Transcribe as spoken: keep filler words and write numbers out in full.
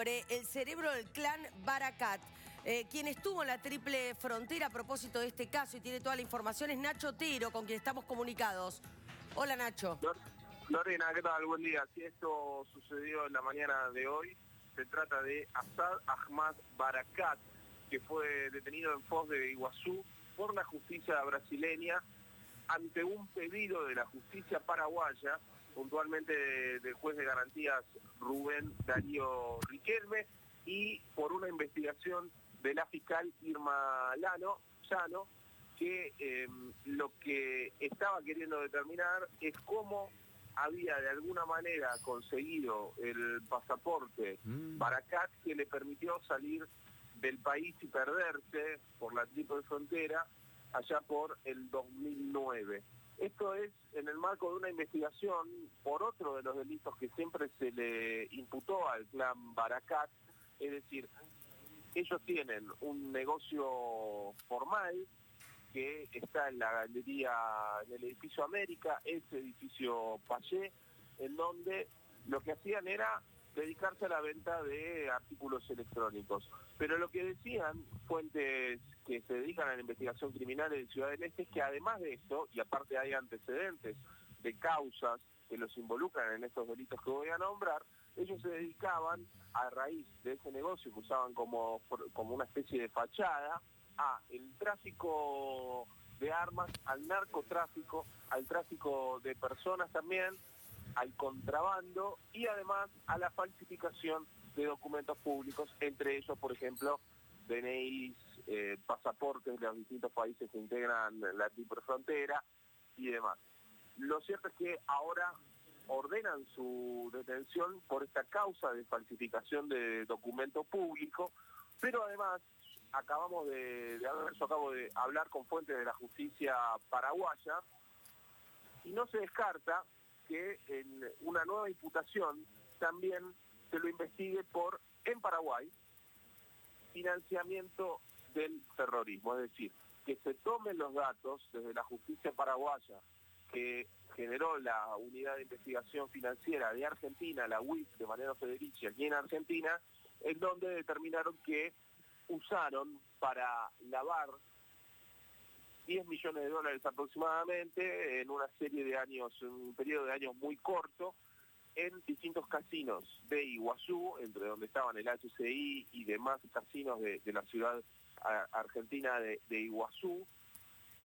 nombre, el cerebro del clan Barakat. Eh, quien estuvo en la triple frontera a propósito de este caso y tiene toda la información es Nacho Otero, con quien estamos comunicados. Hola, Nacho. Lorena, ¿qué tal? Buen día. Si esto sucedió en la mañana de hoy, se trata de Asad Ahmad Barakat, que fue detenido en Foz de Iguazú por la justicia brasileña ante un pedido de la justicia paraguaya, puntualmente del juez de garantías Rubén Darío Riquelme, y por una investigación de la fiscal Irma Lano, Llano, que eh, lo que estaba queriendo determinar es cómo había de alguna manera conseguido el pasaporte mm. Barakat, que le permitió salir del país y perderse por la triple frontera allá por el dos mil nueve. Esto es en el marco de una investigación por otro de los delitos que siempre se le imputó al clan Barakat, es decir, ellos tienen un negocio formal que está en la galería, en el edificio América, ese edificio Payé, en donde lo que hacían era dedicarse a la venta de artículos electrónicos. Pero lo que decían fuentes que se dedican a la investigación criminal en Ciudad del Este es que además de esto, y aparte hay antecedentes de causas que los involucran en estos delitos que voy a nombrar, ellos se dedicaban, a raíz de ese negocio que usaban como, como una especie de fachada, a el tráfico de armas, al narcotráfico, al tráfico de personas también, al contrabando y además a la falsificación de documentos públicos, entre ellos, por ejemplo, D N Is, eh, pasaportes de los distintos países que integran la triple frontera y demás. Lo cierto es que ahora ordenan su detención por esta causa de falsificación de documento público, pero además acabamos de, de haber, yo acabo de hablar con fuentes de la justicia paraguaya y no se descarta que en una nueva imputación también se lo investigue por, en Paraguay, financiamiento del terrorismo, es decir, que se tomen los datos desde la justicia paraguaya que generó la unidad de investigación financiera de Argentina, la U I F de Mariano Federici, aquí en Argentina, en donde determinaron que usaron para lavar diez millones de dólares aproximadamente en una serie de años, en un periodo de años muy corto, en distintos casinos de Iguazú, entre donde estaban el H C I y demás casinos de, de la ciudad argentina de, de Iguazú,